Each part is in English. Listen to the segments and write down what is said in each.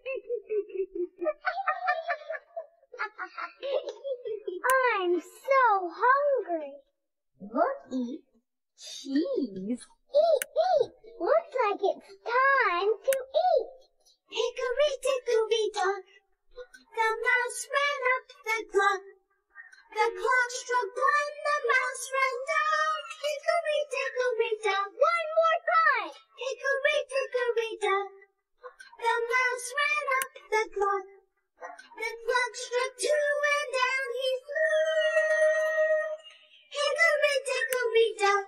I'm so hungry. Look, eat cheese. Eat, eat. Looks like it's time to eat. Hickory dickory dock, the mouse ran up the clock. The clock struck one, the mouse ran down. Hickory dickory dock. One more time. Hickory dickory dock, the mouse ran up the clock. The clock struck two and down he flew. Hickory dickory dock.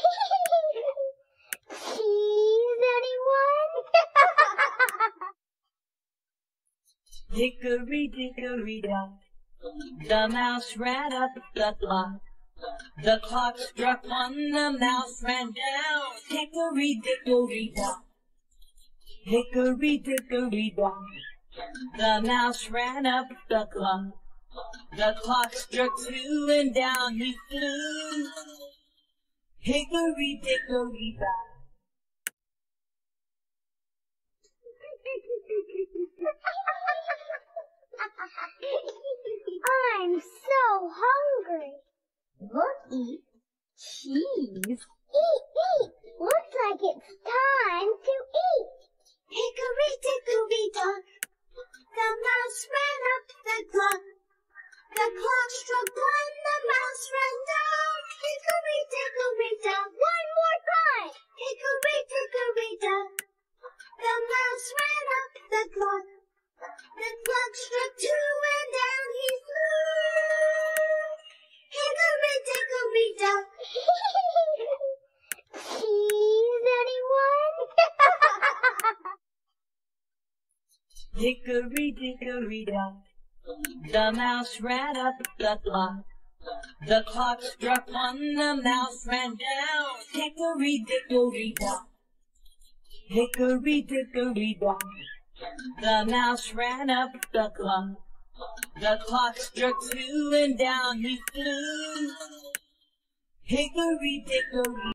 Cheese, anyone? Hickory dickory dock, the mouse ran up the clock. The clock struck one, the mouse ran down. Hickory dickory dock, hickory dickory dock, the mouse ran up the clock. The clock struck two and down he flew. Hickory dickory dock. I'm so hungry. Look, eat cheese. Eat, eat. Looks like it's time to eat. Hickory dickory dock, the mouse ran up the clock. The clock struck one, the mouse ran down. Hickory dickory dock. One more time. Hickory dickory dock, the mouse ran up the clock. The clock struck two and down he flew. Hickory dickory dock. Cheese, anyone? Hickory dickory dock, the mouse ran up the clock. The clock struck one, the mouse ran down. Hickory dickory dock, hickory dickory dock, the mouse ran up the clock. The clock struck two and down he flew. Hickory dickory